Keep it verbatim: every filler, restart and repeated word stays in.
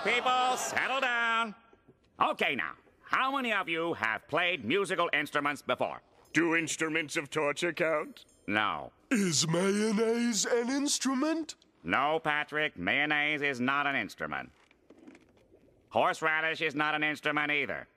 people, settle down. Okay, now, how many of you have played musical instruments before? Do instruments of torture count? No. Is mayonnaise an instrument? No, Patrick, mayonnaise is not an instrument. Horseradish is not an instrument either.